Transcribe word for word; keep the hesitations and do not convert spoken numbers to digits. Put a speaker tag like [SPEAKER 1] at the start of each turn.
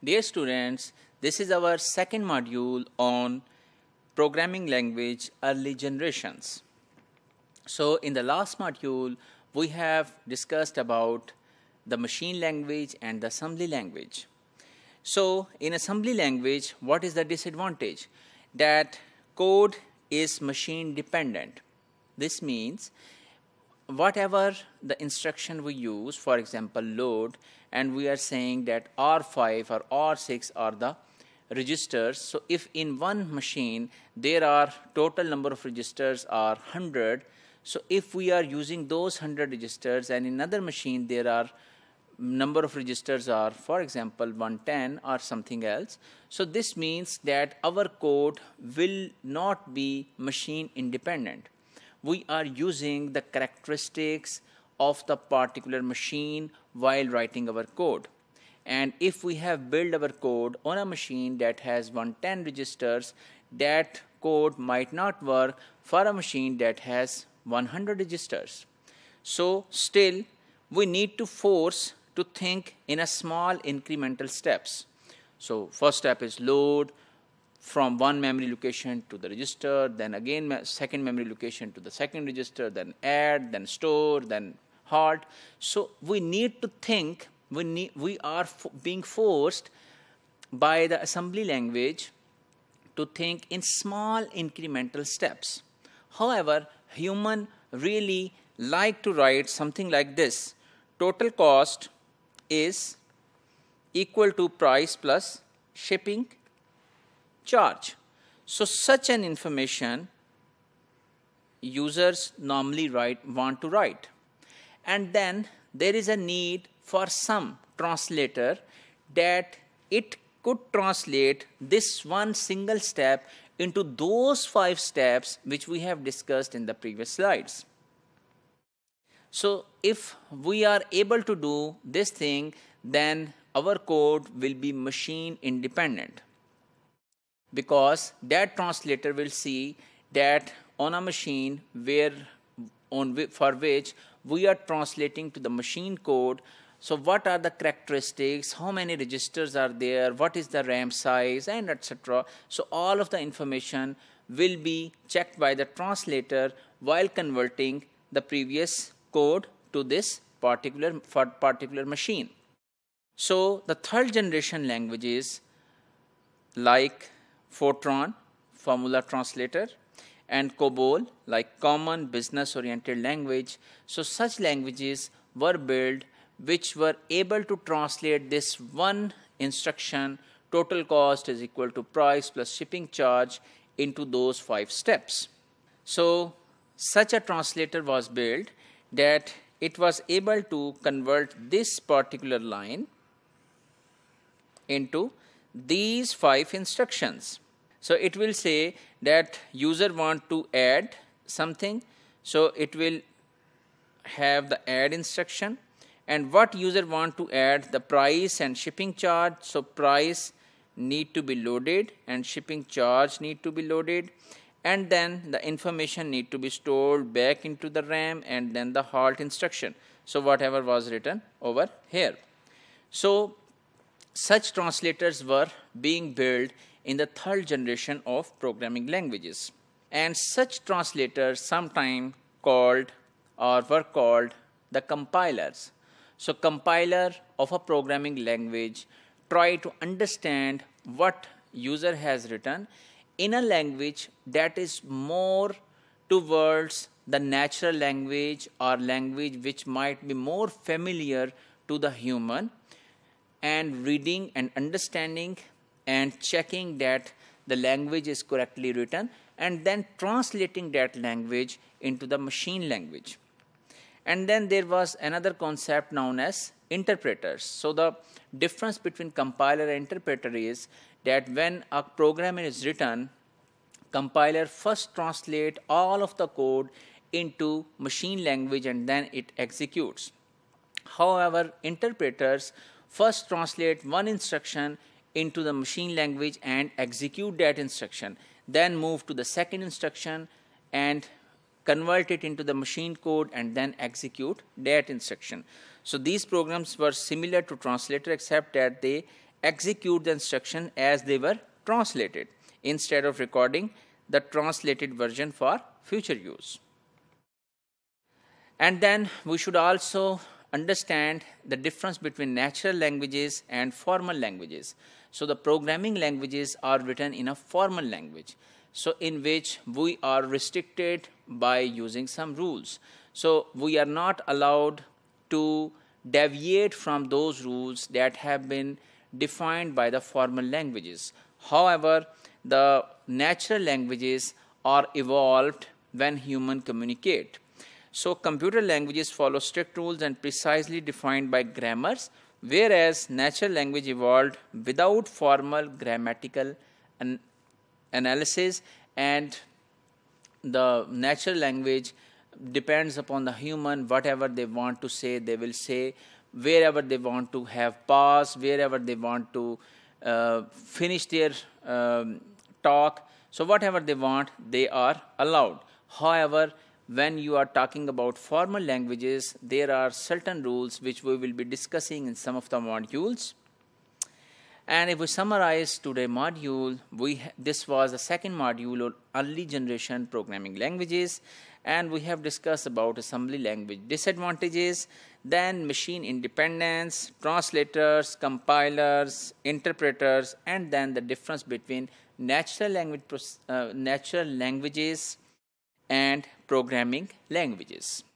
[SPEAKER 1] Dear students, this is our second module on programming language early generations. So in the last module, we have discussed about the machine language and the assembly language. So in assembly language, what is the disadvantage? That code is machine dependent. This means whatever the instruction we use, for example load, and we are saying that R five or R six are the registers. So if in one machine there are total number of registers are one hundred, so if we are using those one hundred registers and in another machine there are number of registers are, for example, one hundred ten or something else, so this means that our code will not be machine independent. We are using the characteristics of the particular machine while writing our code. And if we have built our code on a machine that has one hundred ten registers, that code might not work for a machine that has one hundred registers. So still we need to force to think in a small incremental steps. So first step is load from one memory location to the register, then again second memory location to the second register, then add, then store, then halt. So we need to think, we, need, we are being forced by the assembly language to think in small incremental steps. However, human really like to write something like this: total cost is equal to price plus shipping charge. So such an information users normally write, want to write. And then there is a need for some translator that it could translate this one single step into those five steps which we have discussed in the previous slides. So if we are able to do this thing, then our code will be machine independent, because that translator will see that on a machine where on for which we are translating to the machine code, so what are the characteristics, how many registers are there, what is the RAM size, and et cetera. So all of the information will be checked by the translator while converting the previous code to this particular for particular machine. So the third generation languages like Fortran, formula translator, and COBOL, like common business oriented language. So such languages were built which were able to translate this one instruction, total cost is equal to price plus shipping charge, into those five steps. So such a translator was built that it was able to convert this particular line into these five instructions. So it will say that user want to add something, so it will have the add instruction, and what user want to add, the price and shipping charge. So price need to be loaded and shipping charge need to be loaded, and then the information need to be stored back into the RAM, and then the halt instruction. So whatever was written over here. So such translators were being built in the third generation of programming languages, and such translators sometimes called or were called the compilers. So compiler of a programming language try to understand what user has written in a language that is more towards the natural language or language which might be more familiar to the human, and reading and understanding and checking that the language is correctly written, and then translating that language into the machine language. And then there was another concept known as interpreters. So the difference between compiler and interpreter is that when a program is written, compiler first translate all of the code into machine language and then it executes. However, interpreters first translate one instruction into the machine language and execute that instruction, then move to the second instruction and convert it into the machine code and then execute that instruction. So these programs were similar to translator except that they execute the instruction as they were translated instead of recording the translated version for future use. And then we should also understand the difference between natural languages and formal languages. So the programming languages are written in a formal language, so in which we are restricted by using some rules. So we are not allowed to deviate from those rules that have been defined by the formal languages. However, the natural languages are evolved when humans communicate. So computer languages follow strict rules and precisely defined by grammars, whereas natural language evolved without formal grammatical an analysis, and the natural language depends upon the human. Whatever they want to say, they will say. Wherever they want to have pause, wherever they want to uh, finish their um, talk, so whatever they want, they are allowed. However, when you are talking about formal languages, there are certain rules which we will be discussing in some of the modules. And if we summarize today's module, we this was the second module on early generation programming languages, and we have discussed about assembly language disadvantages, then machine independence, translators, compilers, interpreters, and then the difference between natural language uh, natural languages and programming languages.